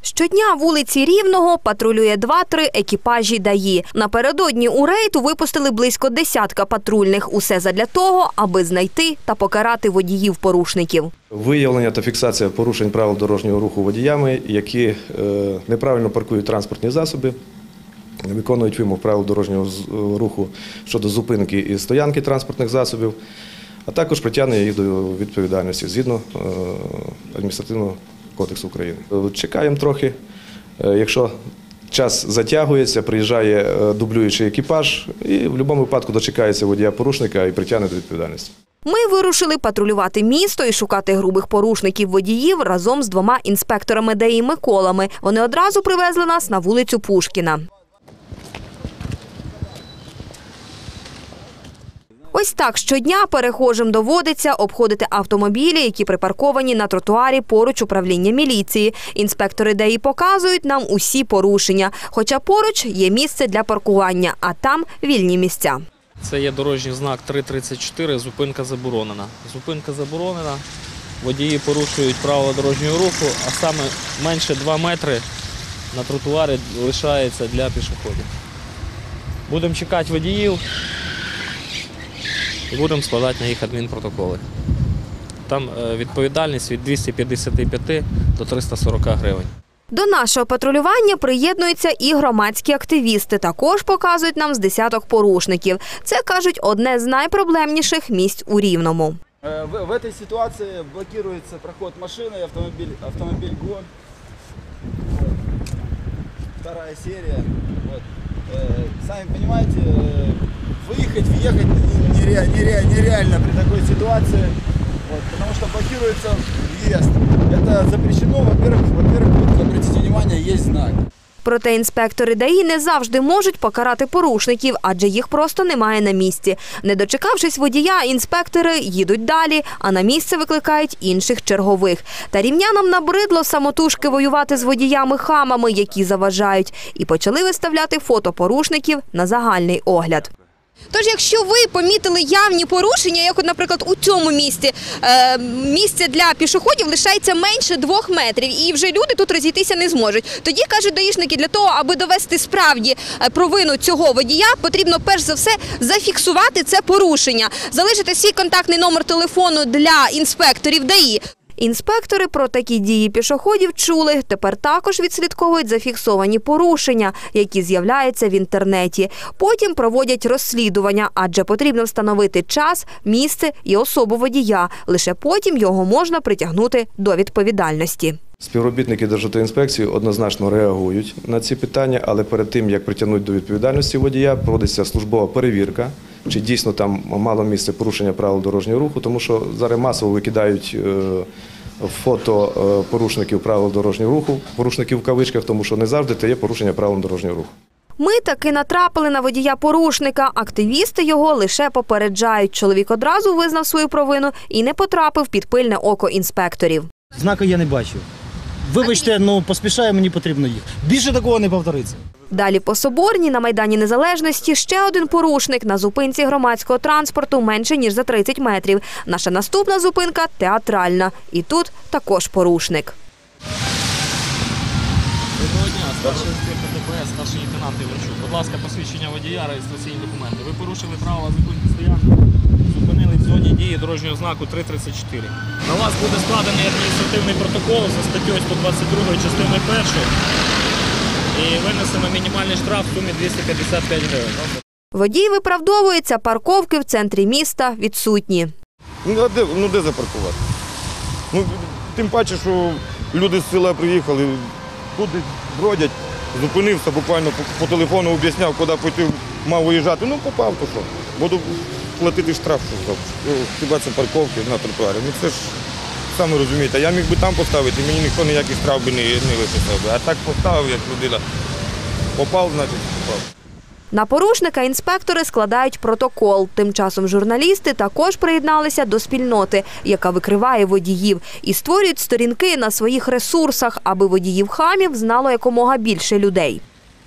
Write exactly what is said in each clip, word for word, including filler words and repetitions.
Щодня вулиці Рівного патрулює два-три екіпажі ДАІ. Напередодні у рейд випустили близько десятка патрульних. Усе задля того, аби знайти та покарати водіїв-порушників. Виявлення та фіксація порушень правил дорожнього руху водіями, які неправильно паркують транспортні засоби, виконують вимог правил дорожнього руху щодо зупинки і стоянки транспортних засобів, а також притягнення їх до відповідальності згідно адміністративного кодексу України. Чекаємо трохи. Якщо час затягується, приїжджає дублюючий екіпаж і в будь-якому випадку дочекається водія-порушника і притягне до відповідальності. Ми вирушили патрулювати місто і шукати грубих порушників-водіїв разом з двома інспекторами ДАІ Миколами. Вони одразу привезли нас на вулицю Пушкіна. Ось так щодня перехожим доводиться обходити автомобілі, які припарковані на тротуарі поруч управління міліції. Інспектори ДАІ показують нам усі порушення, хоча поруч є місце для паркування, а там вільні місця. Це є дорожній знак три тридцять чотири, зупинка заборонена. Зупинка заборонена, водії порушують правила дорожнього руху, а саме менше два метри на тротуарі лишається для пішоходів. Будемо чекати водіїв і будемо складати на їх адмінпротоколи. Там відповідальність від двохсот п'ятдесяти п'яти до трьохсот сорока гривень. До нашого патрулювання приєднуються і громадські активісти. Також показують нам з десяток порушників. Це, кажуть, одне з найпроблемніших місць у Рівному. В, в этой ситуации блокируется проход машины, автомобиль, автомобиль ГО. Вторая серия. Вот. Сами понимаете, выехать, въехать нереально, нереально, нереально при такой ситуации, вот, потому что блокируется въезд. Это запрещено, во-первых, во-первых, обратите внимание, есть знак. Проте інспектори ДАІ не завжди можуть покарати порушників, адже їх просто немає на місці. Не дочекавшись водія, інспектори їдуть далі, а на місце викликають інших чергових. Та рівнянам набридло самотужки воювати з водіями-хамами, які заважають, і почали виставляти фото порушників на загальний огляд. Тож, якщо ви помітили явні порушення, як, от, наприклад, у цьому місці, е, місце для пішоходів лишається менше двох метрів, і вже люди тут розійтися не зможуть. Тоді, кажуть даїшники, для того, аби довести справді провину цього водія, потрібно перш за все зафіксувати це порушення, залишити свій контактний номер телефону для інспекторів ДАІ. Інспектори про такі дії пішоходів чули. Тепер також відслідковують зафіксовані порушення, які з'являються в інтернеті. Потім проводять розслідування, адже потрібно встановити час, місце і особу водія. Лише потім його можна притягнути до відповідальності. Співробітники Державтоінспекції однозначно реагують на ці питання, але перед тим, як притягнути до відповідальності водія, проводиться службова перевірка, чи дійсно там мало місце порушення правил дорожнього руху, тому що зараз масово викидають фото порушників правил дорожнього руху, порушників в кавичках, тому що не завжди це є порушення правил дорожнього руху. Ми таки натрапили на водія-порушника. Активісти його лише попереджають. Чоловік одразу визнав свою провину і не потрапив під пильне око інспекторів. Знака я не бачив. Вибачте, ну поспішає, мені потрібно їх. Більше такого не повториться. Далі по Соборній на Майдані Незалежності ще один порушник на зупинці громадського транспорту менше, ніж за тридцять метрів. Наша наступна зупинка – Театральна. І тут також порушник. Доброго дня, старший інспектор ДПС, старший лейтенант Іванчук. Будь ласка, посвідчення водія, реєстраційні документи. Ви порушили правила зупинки стоянки, зупинили в зоні дії дорожнього знаку три тридцять чотири. На вас буде складений адміністративний протокол за статтею сто двадцять два частиною першою. І винесено мінімальний штраф в сумі двісті п'ятдесят п'ять гривень. Водій виправдовується, парковки в центрі міста відсутні. Ну, а де, ну, де запаркувати? Ну, тим паче, що люди з села приїхали, тут бродять, зупинився, буквально по, по телефону об'ясняв, куди піти, мав виїжджати. Ну, попав, то що? Буду платити штраф, що хіба це парковки на тротуарі. Ну, це ж, самі розумієте, я міг би там поставити, мені ніхто ніяких штраф би не, не виписав би. А так поставив, як людина. Попав, значить, попав. На порушника інспектори складають протокол. Тим часом журналісти також приєдналися до спільноти, яка викриває водіїв, і створюють сторінки на своїх ресурсах, аби водіїв-хамів знало якомога більше людей.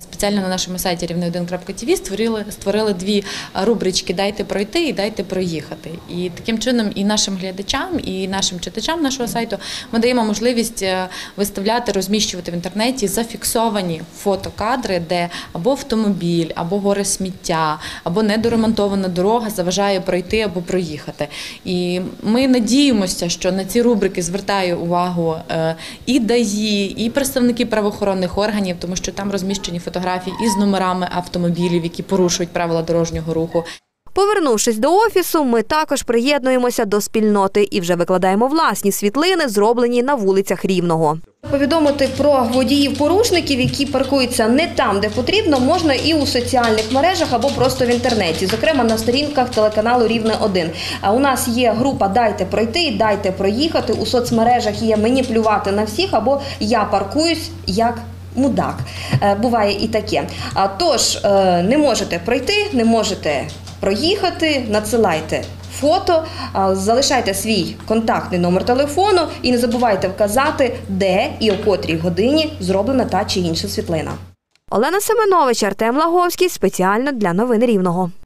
спеціально на нашому сайті рівне один крапка ті ві створили, створили дві рубрички «Дайте пройти» і «Дайте проїхати». І таким чином і нашим глядачам, і нашим читачам нашого сайту ми даємо можливість виставляти, розміщувати в інтернеті зафіксовані фотокадри, де або автомобіль, або гори сміття, або недоремонтована дорога заважає пройти або проїхати. І ми надіємося, що на ці рубрики звертає увагу і ДАІ, і представники правоохоронних органів, тому що там розміщені фотографії із номерами автомобілів, які порушують правила дорожнього руху. Повернувшись до офісу, ми також приєднуємося до спільноти і вже викладаємо власні світлини, зроблені на вулицях Рівного. Повідомити про водіїв-порушників, які паркуються не там, де потрібно, можна і у соціальних мережах або просто в інтернеті, зокрема на сторінках телеканалу Рівне один. У нас є група «Дайте пройти», «Дайте проїхати», у соцмережах є «Мені плювати на всіх» або «Я паркуюсь як мудак». Буває і таке. Тож, не можете пройти, не можете проїхати, надсилайте фото, залишайте свій контактний номер телефону і не забувайте вказати, де і о котрій годині зроблена та чи інша світлина. Олена Семенович, Артем Лаговський. Спеціально для новин Рівного.